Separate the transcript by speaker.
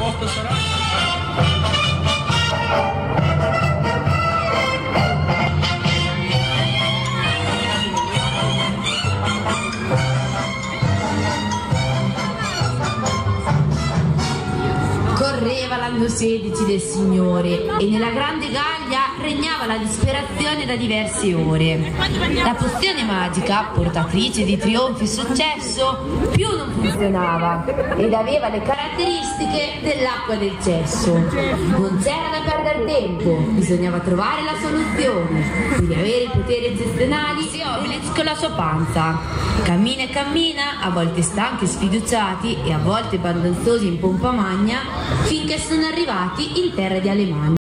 Speaker 1: posto sarà?
Speaker 2: Correva l'anno 16 del Signore e nella grande Gallia regnava la disperazione da diverse ore. La pozione magica, portatrice di trionfi e successo, più non funzionava ed aveva le caratteristiche dell'acqua del cesso. Non c'era da perdere tempo, bisognava trovare la soluzione. Per avere i poteri eccezionali, Obelix con la sua panza. Cammina e cammina, a volte stanchi e sfiduciati e a volte baldanzosi in pompa magna, finché sono arrivati in terra di Alemagna.